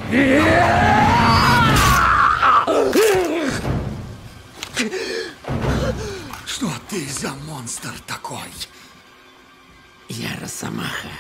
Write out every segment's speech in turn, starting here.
Что ты за монстр такой? Я Росомаха.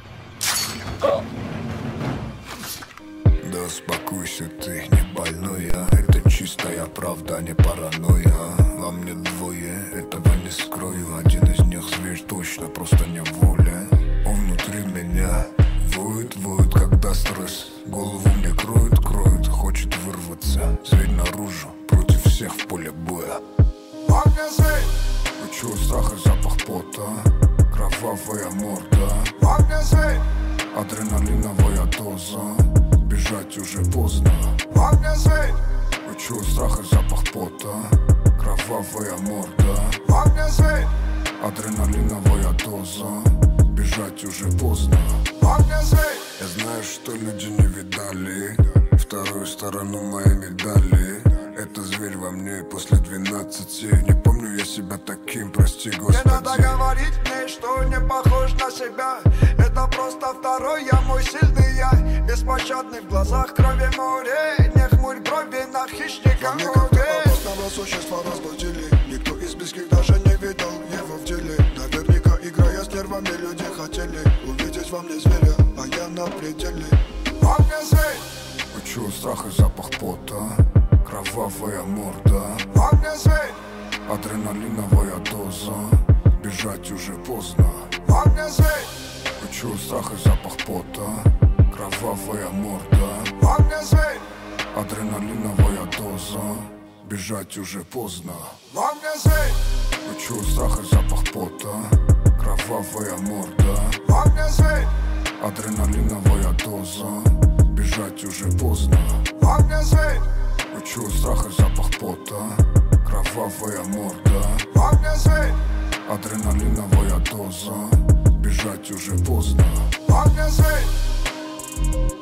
Да успокойся ты, не больная. Это чистая правда, не паранойя. Во мне двое, этого не скрою. Один из них зверь точно, просто неволя. Он внутри меня воет, когда стресс голову мне кроет, хочет вырваться. Зверь наружу, против всех в поле боя. Во мне зверь, учу страх и запах пота, кровавая морда. Во мне зверь, адреналиновая доза, бежать уже поздно. Во мне зверь, учу страх и запах пота, кровавая морда. Во мне зверь, адреналиновая доза, бежать уже поздно. Во мне зверь, я знаю, что люди не видали вторую сторону моей медали. Это зверь во мне после 12. Не помню я себя таким, прости Господи. Не надо говорить мне, что не похож на себя. Это просто второй я, мой сильный я. Беспощадный в глазах крови море. Не хмурь брови на хищника море. Опасного существа разбудили. Никто из близких даже не видел его в деле. Наверняка, играя с нервами, люди хотели увидеть во мне зверя, а я на пределе. Во мне зверь, учу страх и запах пота, кровавая морда. во мне зверь, адреналиновая доза, бежать уже поздно. во мне зверь, учу страх и запах пота, кровавая морда. во мне зверь, адреналиновая доза, бежать уже поздно. во мне зверь, учу страх и запах пота, кровавая морда. во мне зверь, адреналиновая доза, бежать уже поздно. во мне зверь, учу страх и запах пота, кровавая морда. во мне зверь, адреналиновая доза, бежать уже поздно. во мне зверь.